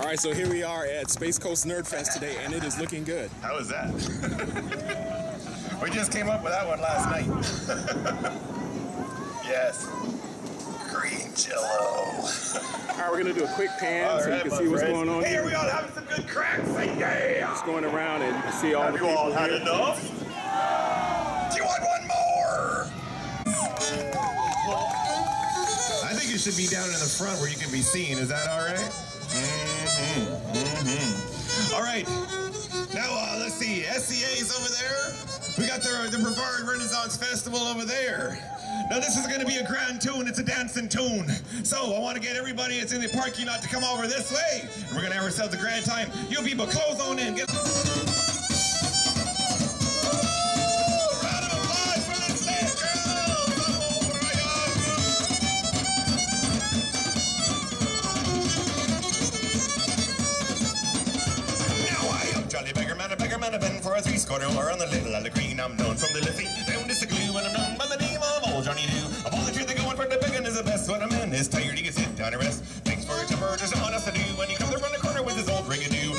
right, so here we are at Space Coast NERDFest today, and it is looking good. How was that? We just came up with that one last night. Yes. Green Jello. All right, we're going to do a quick pan so you can see what's going on here. here. Hey, are we all having some good cracks? Yeah. Just going around and you can see all the people. Have you all had enough? Do you want one more? I think it should be down in the front where you can be seen. Is that all right? All right. Now, let's see. SCA's over there. We got the Brevard Renaissance Festival over there. Now, this is going to be a grand tune. It's a dancing tune. So, I want to get everybody that's in the parking lot to come over this way. And we're going to have ourselves a grand time. You people, close on in. Get... Round of applause for the stage girls! Oh, my God. Now, I am Jolly Beggar Man, I've been for a three-score or on the little and the green. I'm known from the Liffey down to the glue, and I'm known by the name of Old Johnny Doo. Of all the truth, they're going for the biggin' is the best. When a man is tired, he can sit down and rest. Thanks for your temper, there's nothing else to do when he comes around the corner with his old rig-a-doo.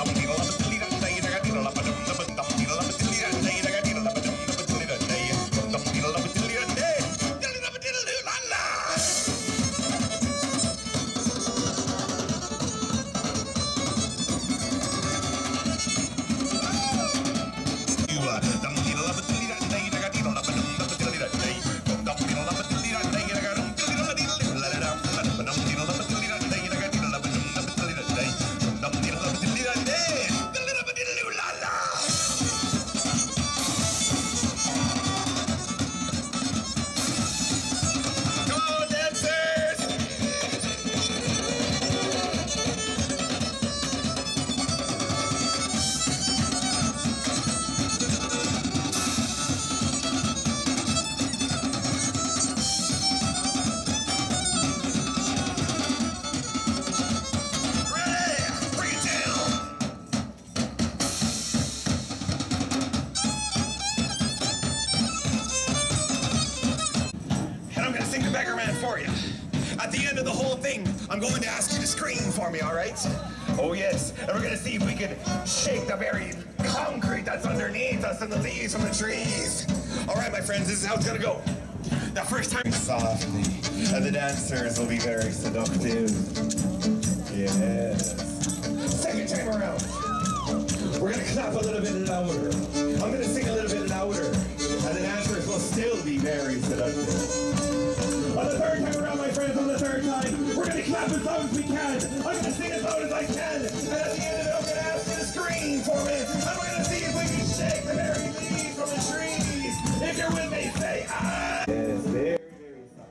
For you. At the end of the whole thing, I'm going to ask you to scream for me, all right? Oh, yes. And we're going to see if we can shake the very concrete that's underneath us and the leaves from the trees. All right, my friends, this is how it's going to go. The first time, softly, and the dancers will be very seductive. Yes. Second time around, we're going to clap a little bit louder. I'm going to sing a little bit louder, and the dancers will still be very seductive. On the third time around, my friends, on the third time, we're going to clap as loud as we can. I'm going to sing as loud as I can. And at the end of it, I'm going to ask you to scream for me. And we're going to see if we can shake the very leaves from the trees. If you're with me, say ah. Yes, very, very soft.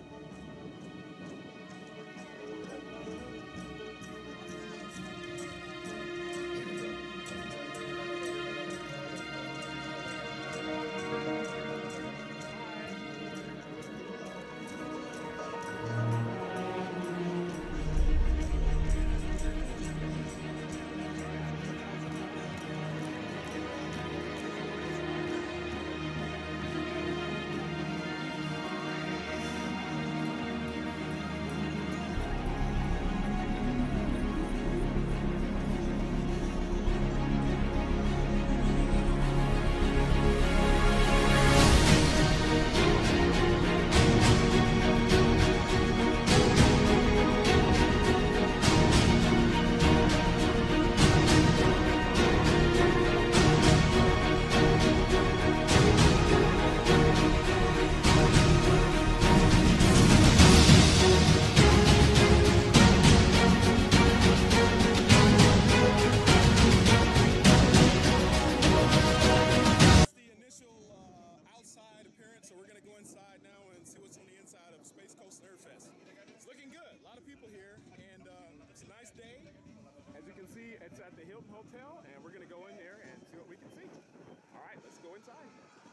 So we're going to go inside now and see what's on the inside of Space Coast NERDFest. It's looking good. A lot of people here, and it's a nice day. As you can see, it's at the Hilton Hotel, and we're going to go in there and see what we can see. All right, let's go inside.